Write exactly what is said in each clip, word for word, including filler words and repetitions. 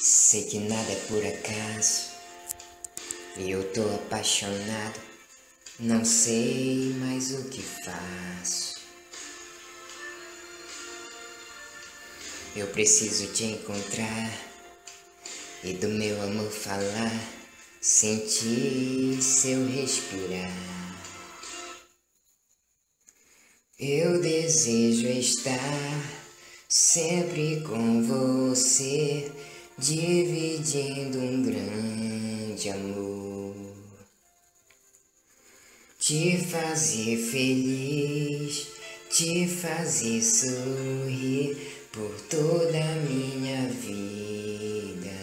Sei que nada é por acaso e eu tô apaixonado, não sei mais o que faço. Eu preciso te encontrar e do meu amor falar, sentir seu respirar. Eu desejo estar sempre com você, dividindo um grande amor, te fazer feliz, te fazer sorrir por toda a minha vida.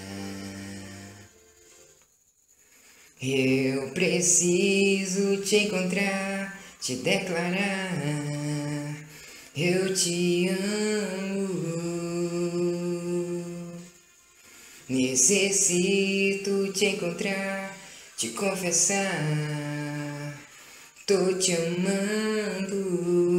Eu preciso te encontrar, te declarar, eu te amo. Necessito te encontrar, te confessar, tô te amando.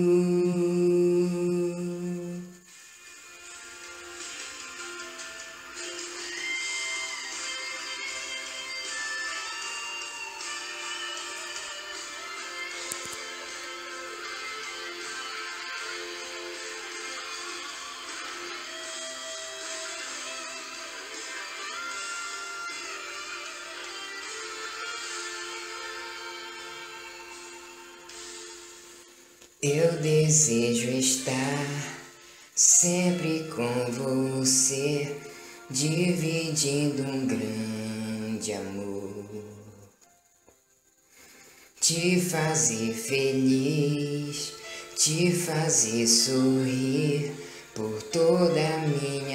Eu desejo estar sempre com você, dividindo um grande amor, te fazer feliz, te fazer sorrir por toda a minha